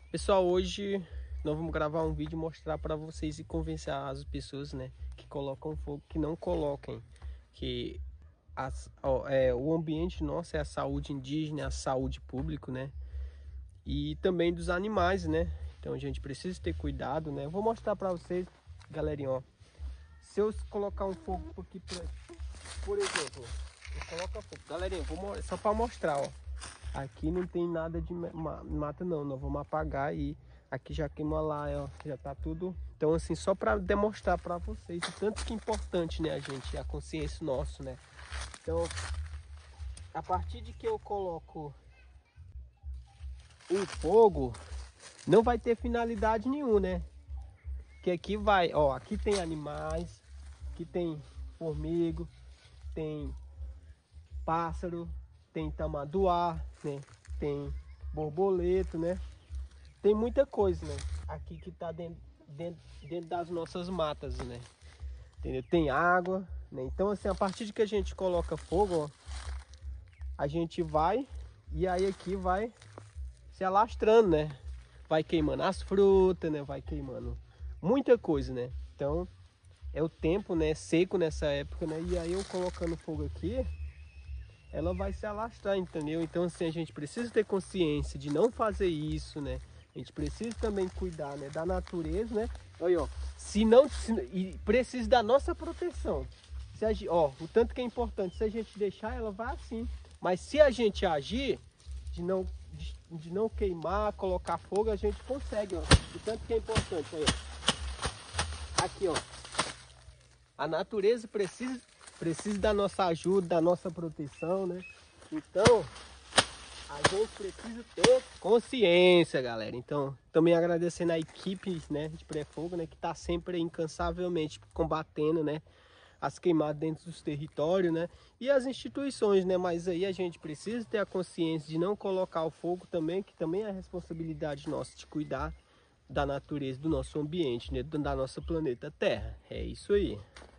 Pessoal, hoje nós vamos gravar um vídeo e mostrar para vocês e convencer as pessoas, né, que colocam fogo, que não coloquem, que o ambiente nosso é a saúde indígena, a saúde pública, né, e também dos animais, né. Então a gente precisa ter cuidado, né. Eu vou mostrar para vocês, galerinha, ó. Se eu colocar um fogo aqui, por exemplo, eu coloco fogo, galerinha, só para mostrar, ó. Aqui não tem nada de mata não, nós vamos apagar e aqui já queima lá, ó, já tá tudo. Então assim, só para demonstrar para vocês o tanto que é importante, né, a consciência nossa, né. Então, a partir de que eu coloco o fogo, não vai ter finalidade nenhuma, né. Que aqui vai, ó, aqui tem animais, aqui tem formiga, tem pássaro, tem tamanduá, né? Tem borboleta, né? Tem muita coisa, né? Aqui que tá dentro das nossas matas, né? Entendeu? Tem água, né? Então assim, a partir de que a gente coloca fogo, ó, a gente vai e aí aqui vai se alastrando, né? Vai queimando as frutas, né? Vai queimando muita coisa, né? Então é o tempo, né? Seco nessa época, né? E aí eu colocando fogo aqui, ela vai se alastrar, entendeu? Então assim, a gente precisa ter consciência de não fazer isso, né? A gente precisa também cuidar, né, da natureza, né? Aí, ó, e precisa da nossa proteção. Se a gente, ó, o tanto que é importante, se a gente deixar, ela vai assim. Mas se a gente agir, de não queimar, colocar fogo, a gente consegue, ó. O tanto que é importante, aí, ó. Aqui, ó. A natureza precisa da nossa ajuda, da nossa proteção, né? Então, a gente precisa ter consciência, galera. Então, também agradecendo a equipe, né, de pré-fogo, né, que tá sempre incansavelmente combatendo, né, as queimadas dentro dos territórios, né, e as instituições, né, mas aí a gente precisa ter a consciência de não colocar o fogo também, que também é a responsabilidade nossa de cuidar da natureza, do nosso ambiente, né, da nossa planeta Terra. É isso aí.